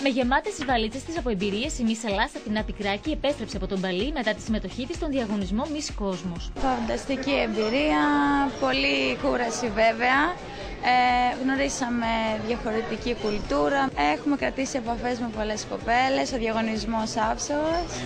Με γεμάτες τις βαλίτσες της από εμπειρίες, η Miss Ελλάς Αθηνά Πικράκη επέστρεψε από τον Μπαλί μετά τη συμμετοχή της στον διαγωνισμό Miss Κόσμος. Φανταστική εμπειρία, πολύ κούραση βέβαια. Γνωρίσαμε διαφορετική κουλτούρα. Έχουμε κρατήσει επαφές με πολλές κοπέλες, ο διαγωνισμός άψογος.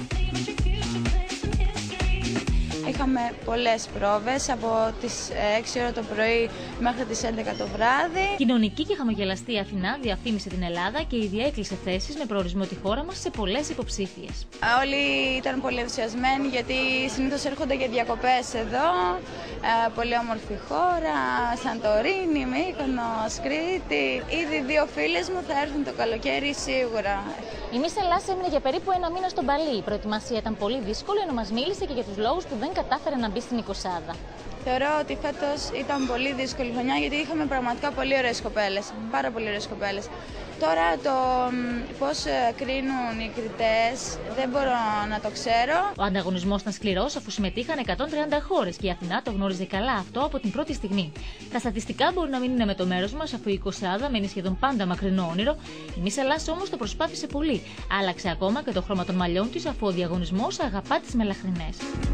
Είχαμε πολλές πρόβες από τις 6 ώρα το πρωί μέχρι τις 11 το βράδυ. Κοινωνική και χαμογελαστή Αθηνά διαφήμισε την Ελλάδα και ήδη έκλεισε θέσεις με προορισμό τη χώρα μας σε πολλές υποψήφιες. Όλοι ήταν πολύ ενθουσιασμένοι γιατί συνήθως έρχονται για διακοπές εδώ. Πολύ όμορφη χώρα, Σαντορίνη, Μύκονος, Κρήτη. Ήδη 2 φίλες μου θα έρθουν το καλοκαίρι σίγουρα. Η Miss Ελλάς έμεινε για περίπου 1 μήνα στον Μπαλί. Η προετοιμασία ήταν πολύ δύσκολη, ενώ μας μίλησε και για τους λόγους που δεν κατάφερε να μπει στην 20. Θεωρώ ότι φέτος ήταν πολύ δύσκολη χρονιά γιατί είχαμε πραγματικά πολύ ωραίες κοπέλες. Πάρα πολύ ωραίες κοπέλες. Τώρα το πώς κρίνουν οι κριτές δεν μπορώ να το ξέρω. Ο ανταγωνισμός ήταν σκληρός αφού συμμετείχαν 130 χώρες και η Αθηνά το γνώριζε καλά αυτό από την πρώτη στιγμή. Τα στατιστικά μπορεί να μην είναι με το μέρος μας αφού η 20 μένει σχεδόν πάντα μακρινό όνειρο. Η Miss Ελλάς όμως το προσπάθησε πολύ. Άλλαξε ακόμα και το χρώμα των μαλλιών της αφού ο διαγωνισμός αγαπά τις μελαχρινές.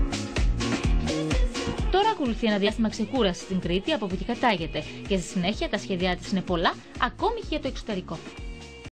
Τώρα ακολουθεί ένα διάστημα ξεκούραση στην Κρήτη από όπου και κατάγεται και στη συνέχεια τα σχέδιά της είναι πολλά, ακόμη και για το εξωτερικό.